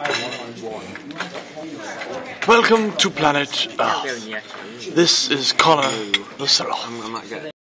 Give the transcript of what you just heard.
Welcome to planet Earth. This is Connor the Sloth.